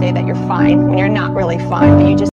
say that you're fine when you're not really fine, but you just